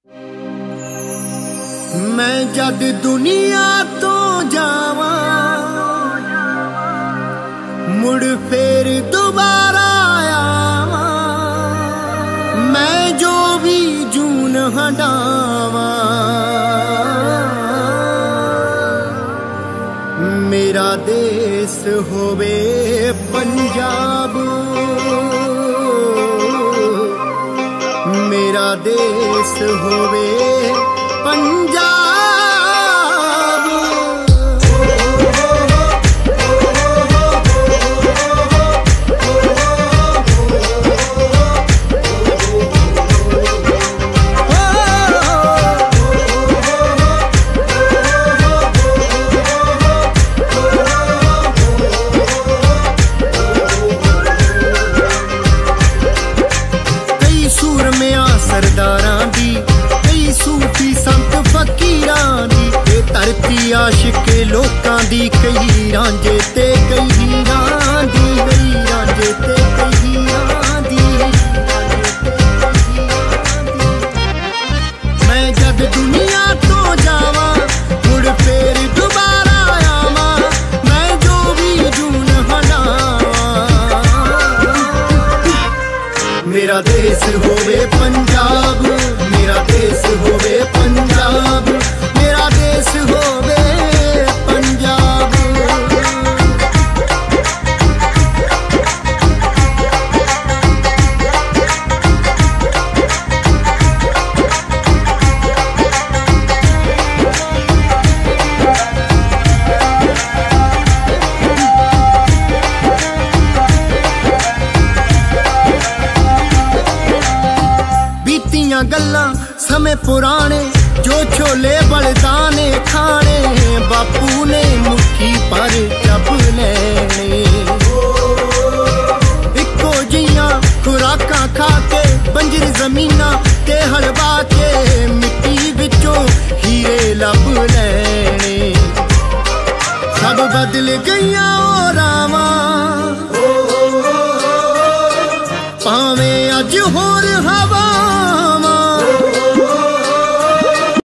मैं जद दुनिया तो जावा मुड़ फेर दोबारा आवा, मैं जो भी जून हटावा मेरा देश होवे पंजाब, मेरा देश होवे पंजाब। सरदारां दी कई सूफी संत फकीरां दी, धरती आशिक लोकां दी, कई रांझे ते कई हीरां दी, कई रांझे ते कई हीरां दी। मैं जद दुनिया तो जावा मुड़ फेर दोबारा आवा, मैं जो भी जून हटावा मेरा देश होवे पंजाब, मेरा देश होवे पंजाब, मेरा देश होवे पंजाब। गल्लां समय पुराने जो छोले बलदाने खाने, बापू ने मुट्ठी पर जब